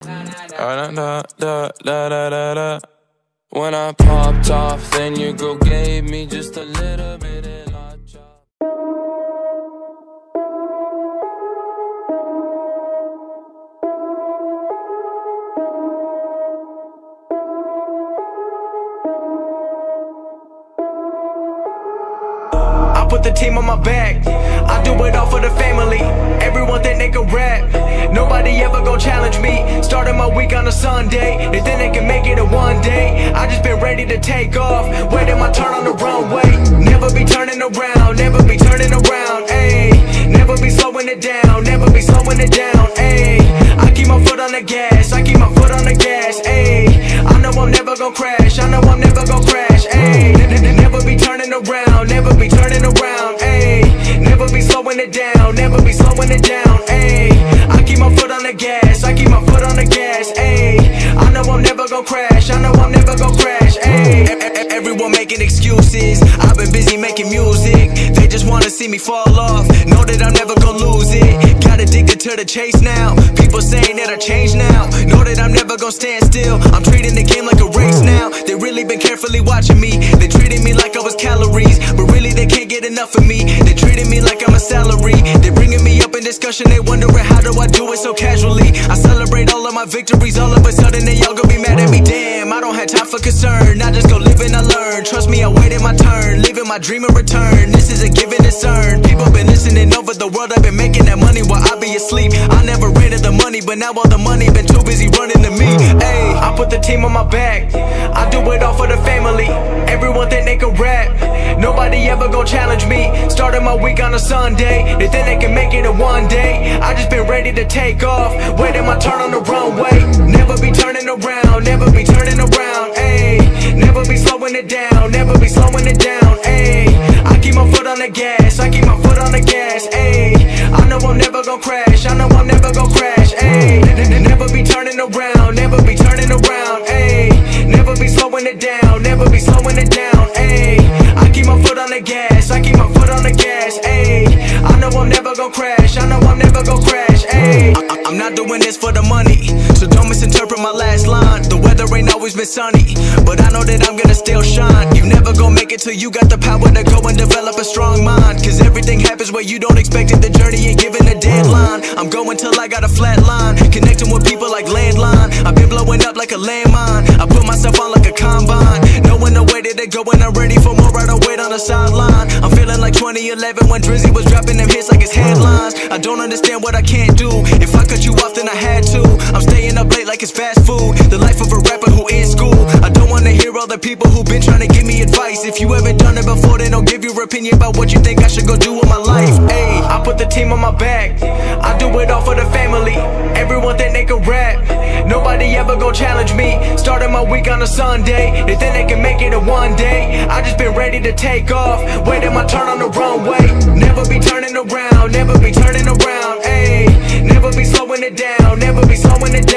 When I popped off, then your girl gave me just a little bit of lockjaw. I put the team on my back, I do it all for the family. Everyone think they can rap, nobody ever gon' challenge me. Started my week on a Sunday, they think they can make it in one day. I just been ready to take off, waiting my turn on the runway. Never be turning around, never be turning around, ayy. Never be slowing it down, never be slowing it down, ayy. I keep my foot on the gas, I keep my foot on the gas, ayy. I know I'm never gon' crash, I know I'm never gon' crash, ayy. Never be turning around, never be turning around, ayy. Never be slowing it down, never be slowing it down, ayy. I keep my foot on the gas, I keep my foot on the gas, ayy. I know I'm never gon' crash, I know I'm never gon' crash, ayy. Everyone making excuses, I've been busy making music. They just wanna see me fall off, know that I'm never gon' lose it. Got addicted to the chase now, people saying that I changed now. Know that I'm never gon' stand still, I'm treating the game like a race now. They really been carefully watching me, they treated me like I was calories, but really they can't get enough of me. They treated me like I'm a salary, they bringing me up in discussion. They wondering how do I do it so casually. I celebrate all of my victories, all of a sudden they all gon' be mad at me. Damn, I don't have time for concern, I just go live and I learn. Trust me, I waited my turn, living my dream in return. This is a given, it's earned. People been listening over the world, I've been making that money while I be asleep. I never ran to the money, but now all the money been too busy running to me. Ayy, I put the team on my back, I do it all for the family. Everyone think they can rap, nobody ever gon' challenge me. Started my week on a Sunday, they think they can make it in one day. I just been ready to take off, waiting my turn on the runway. Never be turning around, never be turning around, ayy. Never be slowing it down, never be slowing it down, ayy. I keep my foot on the gas, I keep my foot on the gas, ayy. I know I'm never gon' crash, I know I'm never gon' crash, ayy. Never be turning around, never be turning around, ayy. Never be slowing it down, never be slowing it down, ayy. I keep my foot on the gas, I keep my foot on the gas, ayy. I know I'm never gon' crash, I know I'm never gon' crash, ayy. I'm not doing this for the money, so don't misinterpret my last line. The weather ain't always been sunny, but I know that I'm gonna still shine. You never gon' make it till you got the power to go and develop a strong mind. Cause everything happens where you don't expect it, the journey ain't given a deadline. I'm going till I got a flat line, connecting with people like landline. I've been blowing up like a landmine, I put myself on like a combine. Knowing the way that they go and I'm ready for more, I don't wait on the sideline. I'm feeling like 2011 when Drizzy was dropping them hits like his headlines. I don't understand what I can't do, if I cut you off then I had to. I'm staying up late like it's fast food, the life of a rapper who in school. I don't wanna hear all the people who been trying to give me advice. If you haven't done it before, then don't give your opinion about what you think I should go do with my life. Ayy, I put the team on my back, I do it all for the family. Everyone think they can rap, nobody ever gon' challenge me. Started my week on a Sunday, they think they can make it in one day. I just been ready to take off, waiting my turn on the runway. Never be turning around, never be turning around, ayy. Never be slowing it down, never be slowing it